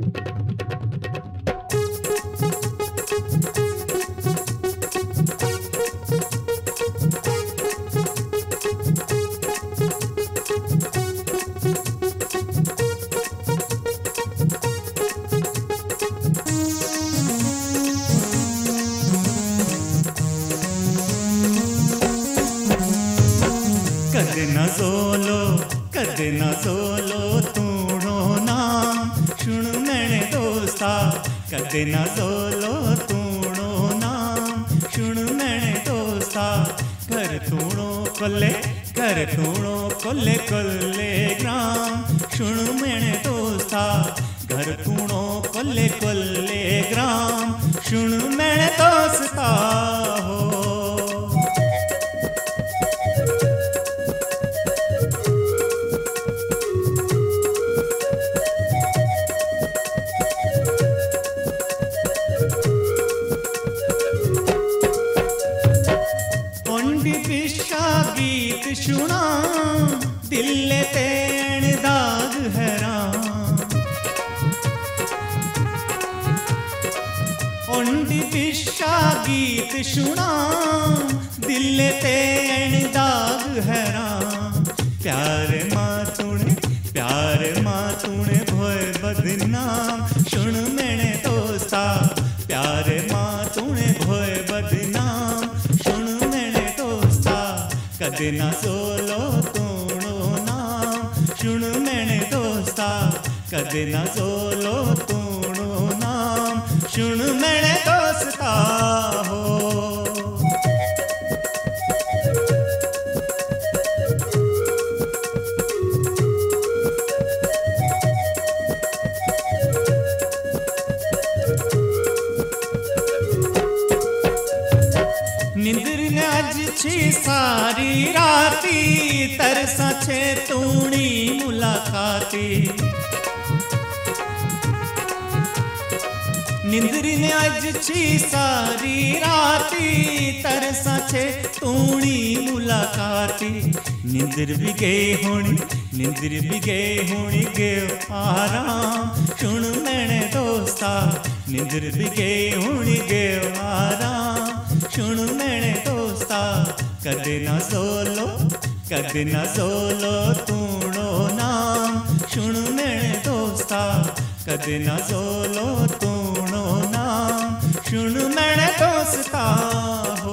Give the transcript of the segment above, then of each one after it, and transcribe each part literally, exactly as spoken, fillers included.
कदे न सोलो कदे न सोलो तूड़ो नाम सुन मैंने दोस्ता कदे न सोलो तूड़ो नाम सुन मैंने दोस्ता कर तूड़ो कोले कर तूड़ो कोले कोले ग्राम सुन मैंने दोस्ता घर तूड़ो कोले कोले ग्राम सुन मैंने दोस्ता हो गीत सुना दिल तेन दाग हैरान ओंडी पिशा गीत सुना दिल तेन दाग हैरान प्यार माँ तूने प्यार माँ तूने भोए बदनाम सुन मैंने दोस्ता प्यार माँ तूने भोए बदनाम सुन मैंने दोस्ता कदे ना सोलो तूड़ो नाम सुन मैंने दोस्ता कदे ना सोलो तूड़ो नाम सुन मैंने दोस्ता हो निंद्र ने अज छी सारी राती तरसा छे तूणी मुलाकाती निंद्र ने अज छी सारी राती तरसा छे तूणी मुलाकाती निंद्र भी गई होनी निंद्र भी गई होनी गे आराम सुन मैंने दोस्ता निंद्र भी गई होनी गे आराम सुन मैंने दोस्ता कदे ना सोलो कदे ना सोलो तूड़ो नाम सुन मैंने दोस्ता कदे ना सोलो तूड़ो नाम सुन मैंने दोस्ता हो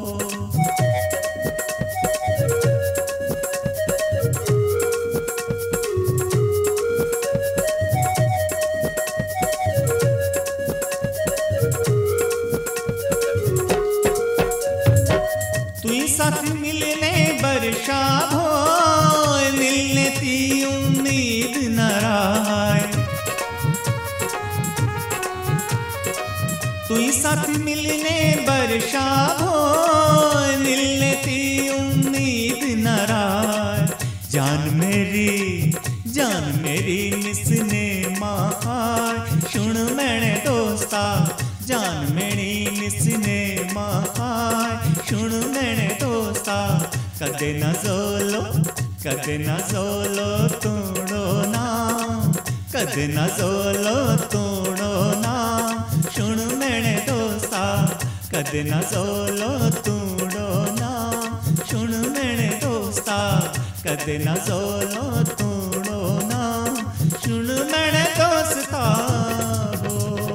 साथ मिलने बरसा हो मिलने की उम्मीद न राय तू साथ मिलने बरसा हो मिलने की उम्मीद न राय जान मेरी जान मेरी मिसने माय सुन मैंने दोस्ता जान मेरी मिसने माय सुन मैंने दोस्ता कदे ना सोलो कदे ना सोलो तूड़ो नाम कदे ना सोलो तूड़ो नाम सुन मैंने दोस्ता कदे ना सोलो तूड़ो नाम सुन मैंने दोस्ता कदे ना सोलो तूड़ो नाम सुन मैंने दोस्ता हो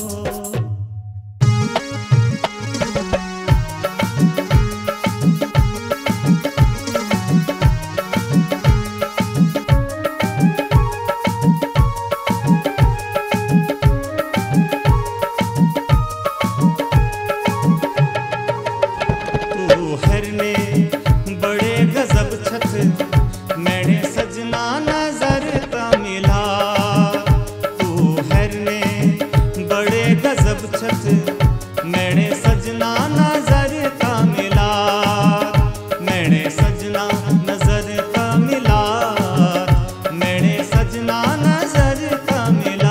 मैंने सजना नजर का मिला तू हरने बड़े गजब छत मैंने सजना नजर का मिला मैंने सजना नजर का मिला मैंने सजना नजर का मिला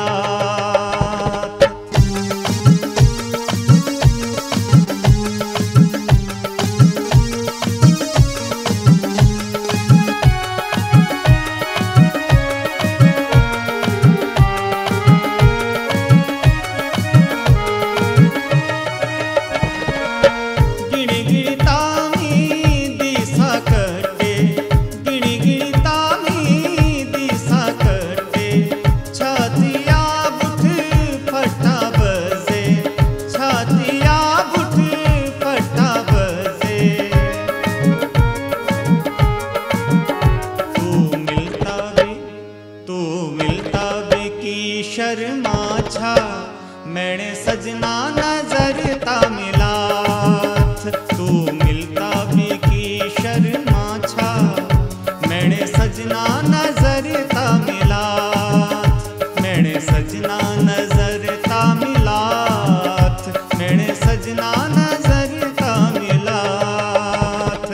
शर्मा छा मैंने सजना नजर ता मिलाथ तू मिलता भी की शर्मा छा मैंने सजना नजर ता मिलाथ मैंने सजना नजर ता मिलाथ मैंने सजना नजर ता मिलाथ।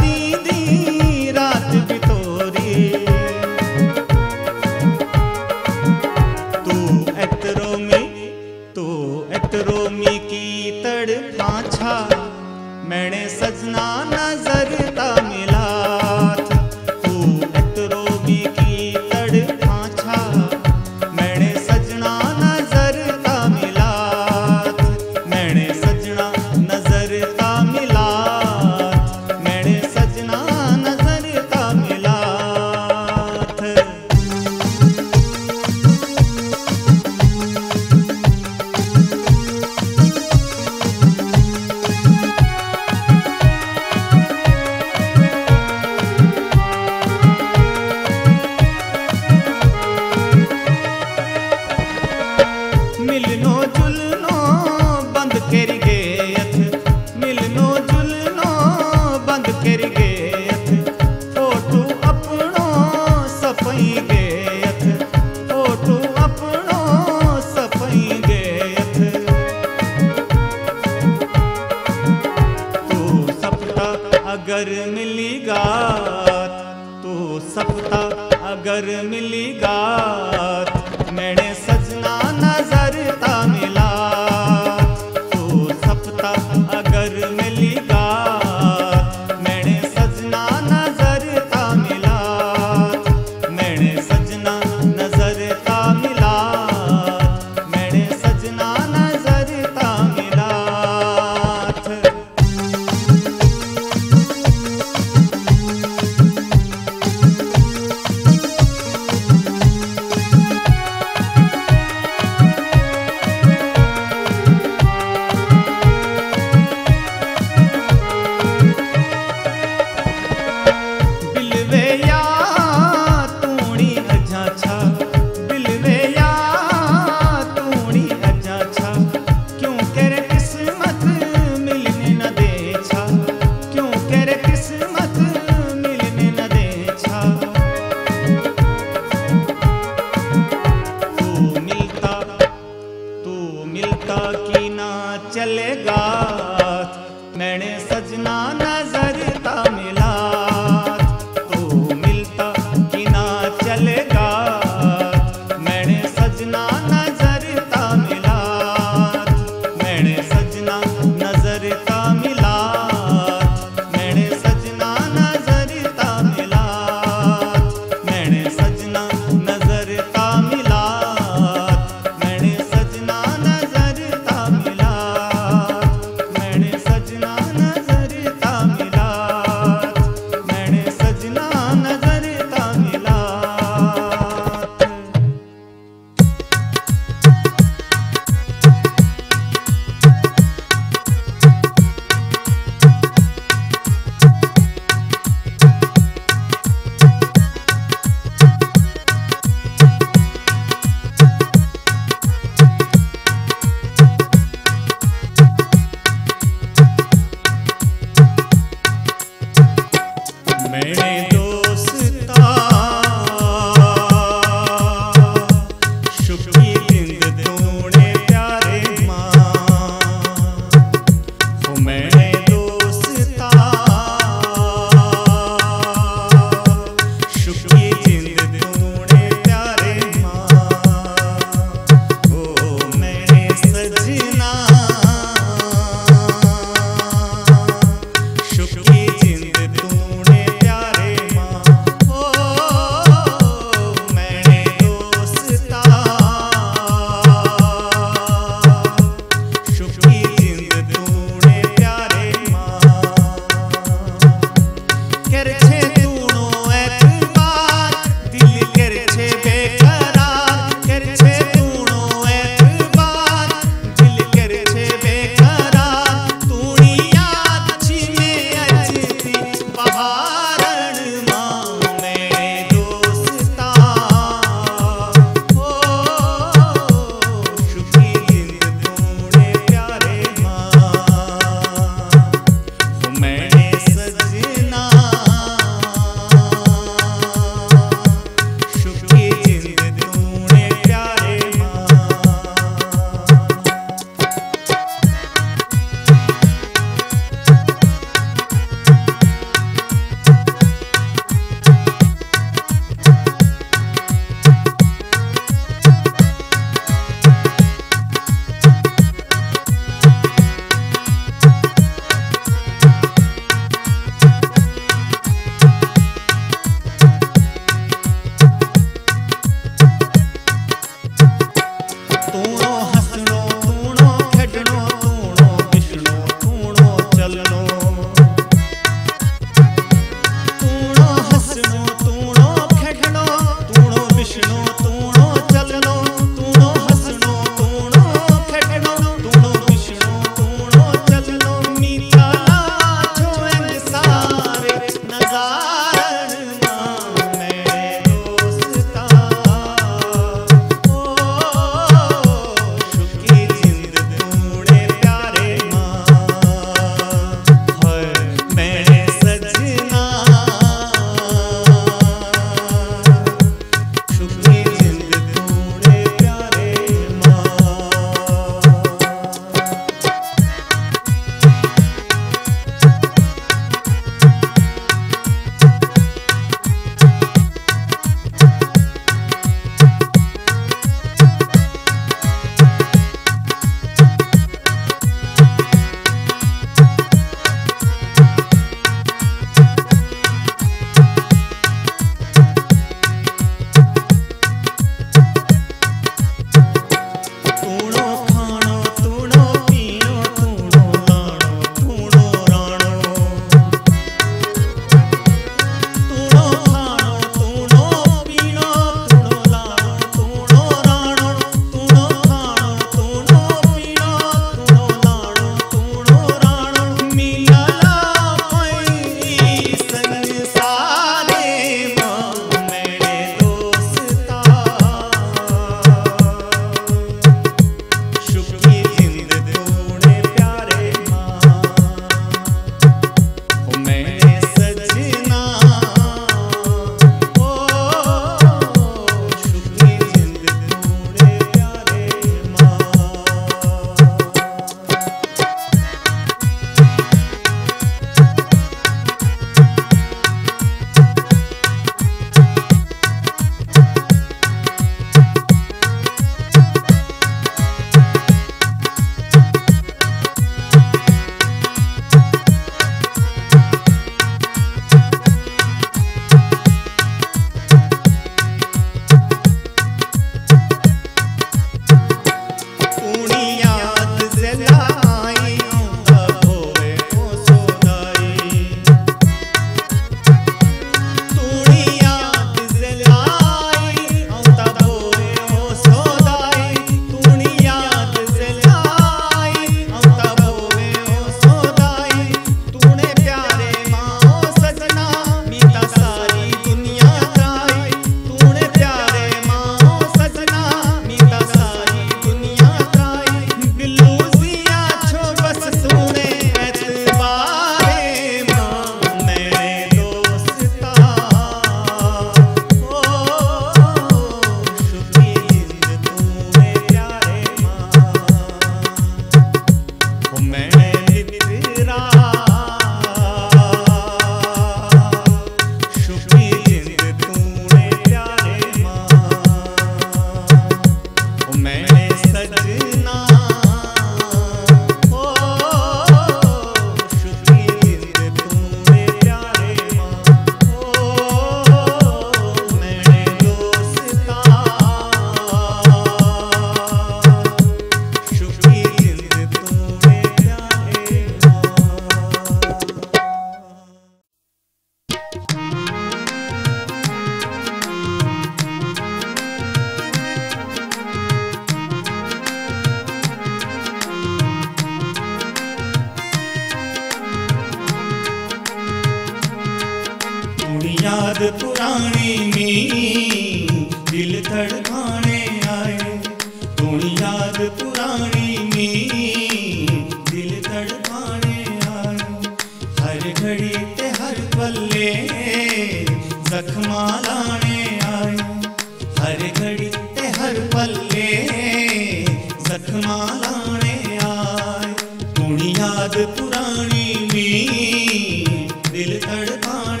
याद पुरानी मी दिल तड़पाने आए, थोड़ी याद पुरानी मी दिल तड़पाने आए। हर घड़ी ते हर पल्ले जख्मा लाने आए, हर घड़ी ते हर पल्ले जख्मा लाने आए। थोड़ी याद पुरानी मी दिल तड़पाने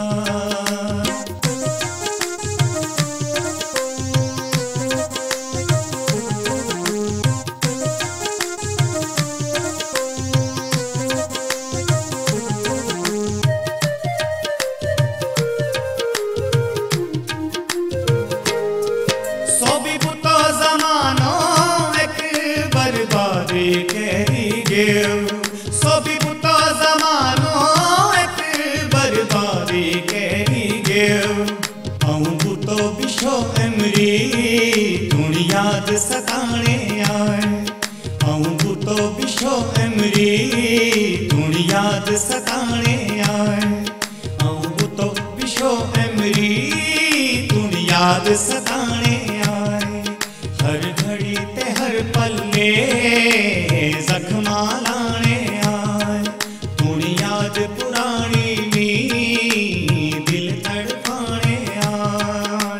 सोबी बुता ज़मानो एक बर्बादी करी गेव। आऊं बुतो बिशो एमरी तुणी याद सताने आए, आऊं बुतो बिशो एमरी तुणी याद सताने आए। आऊं बुतो बिशो एमरी तुणी याद सताने आए। हर घड़ी ते हर पल्ले जख्मा लाने आए, थोड़ी याद पुरानी मी दिल तड़पाने आए।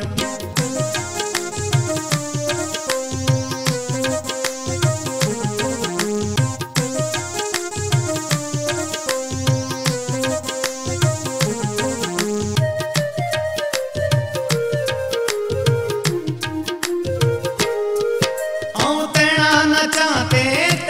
आऊं तेना न चाहते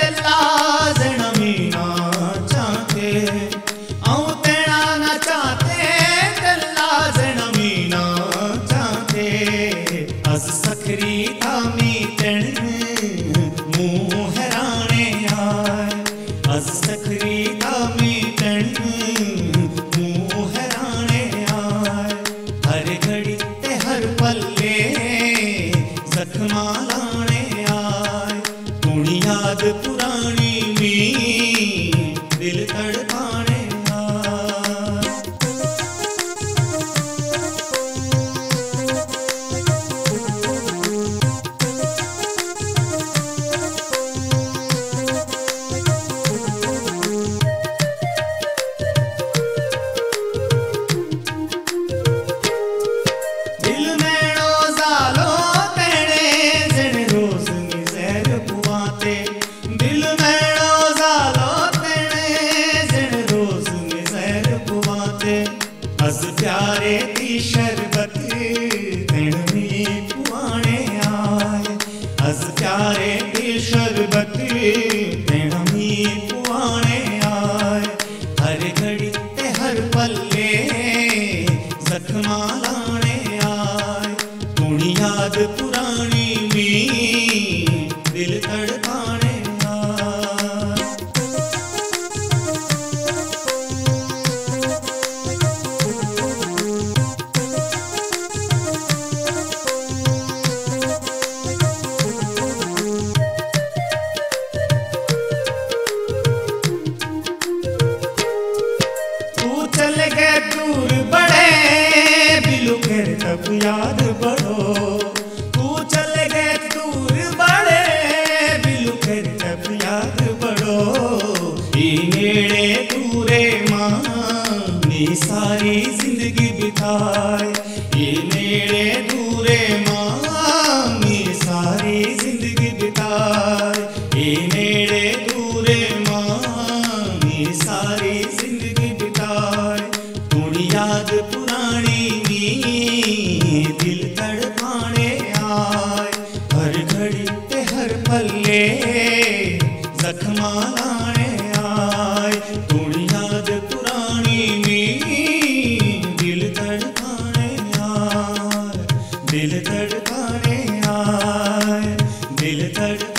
सखरी थामी तण मुँह हराने आए, अस सखरी थामी तण मुँह हराने आए। हर घड़ी ते हर पल्ले जख्मा लाने आए, थोड़ी याद पुरानी मी दिल तड़पाने अस प्यारे दी शरबत तेणवी पुआने आए, अस प्यारे दी शरबत तेणवी पुआने आए। हर घड़ी ते हर पल्ले जख्मा लाने आए, थोड़ी याद पुरानी मी दिल तड़पाने चल गए दूर बड़े बिलु फिर तब याद बढ़ो। तू चल गए दूर बड़े बिलु फिर तब याद बढ़ो। ई नेड़े दूरे मां नी सारी जिंदगी बिताए, ई नेड़े दूरे मां नी सारी जिंदगी बिताए। ई नेड़े दूरे मां नी सारी जिंदगी बिताए। थोड़ी याद पुरानी मी दिल तड़पाने आए, हर घड़ी ते हर पल्ले जख्मा लाने आए। थोड़ी याद पुरानी मी दिल तड़पाने आए, दिल तड़पाने आए, दिल तड़